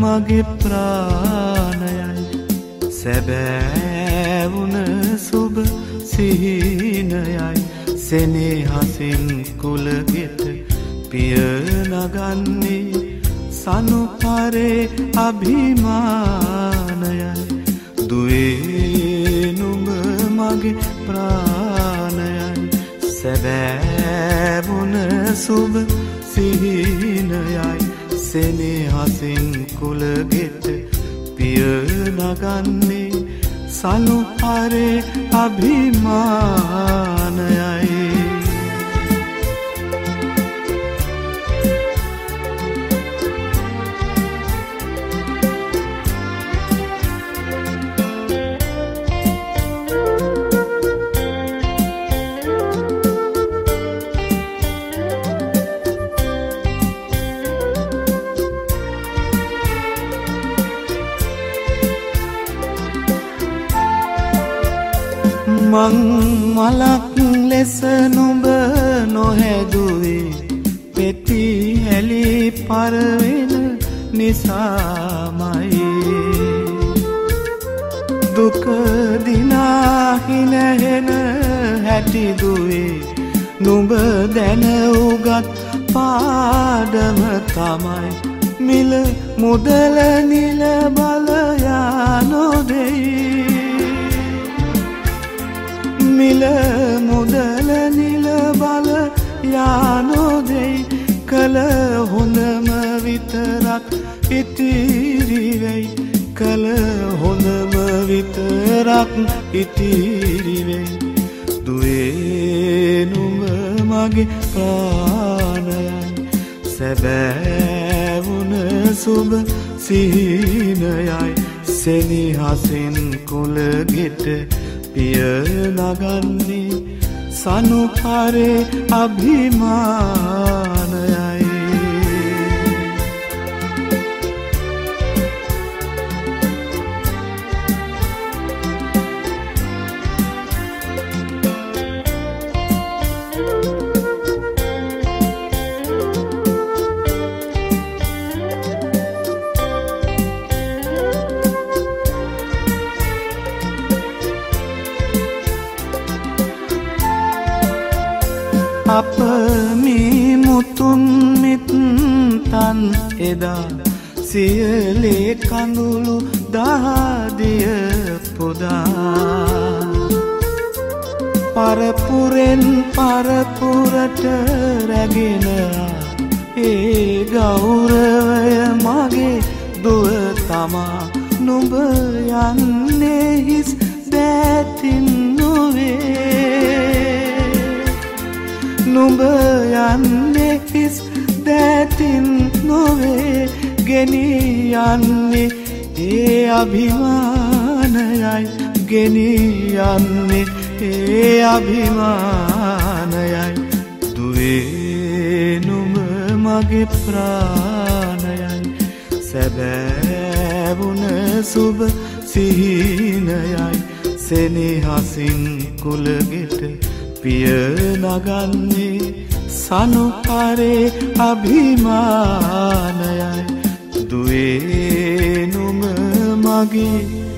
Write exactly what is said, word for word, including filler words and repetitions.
මගේ ප්‍රාණයයි සැබෑවුන සුබ සිහිනයයි සෙනෙහසින් කුලගෙට පිය නගන්නේ සනුපරේ අභිමානයයි දුවේ නුඹ මගේ ප්‍රාණයයි සැබෑවුන සුබ සිහිනයයි සෙනෙහසින් කුලගෙට පිය නගන්නේ සනුපරේ අභිමානයයි මං මලක් ලෙස නුඹ නොහැදුවේ පෙති හැලි පරවෙන නිසාමයි දුක දිනාහි නැහෙන හැටි දුවේ නුඹ දැන උගත් පාඩම තමයි මිල මුදල නිල බලයා නොදෙයි මිල මුදල නිල බල යානොදෙයි කල හොඳම විතරක් ඉතිරිවෙයි කල හොඳම විතරක් ඉතිරිවෙයි දුවේ නුඹ මගේ ප්‍රාණයයි සැබෑවුන සුබ සිහිනයයි සෙනෙහසින් කුලගෙට පිය නගන්නේ සනුපරේ අභිමානයයි අප මේ මුතුන් මිත්තන් එදා සියලේ කඳුළු දහදිය පුදා පරපුරෙන් පරපුරට රැගෙන ඒ ගෞරවය මගේ දුව තමා නුඹ යන්නේ හිස් දැතින් නොවේ නුඹ යන්නේ හිස් දැතින් නොවේ ගෙනී යන්නේ ඒ අභිමානයයි ගෙනී යන්නේ ඒ අභිමානයයි දුවේ නුඹ මගේ ප්‍රාණයයි සැබෑවුන සුබ සිහිනයයි සෙනෙහසින් කුලගෙට පිය නගන්නේ සනුපරේ අභිමානයයි දුවේ නුඹ මගේ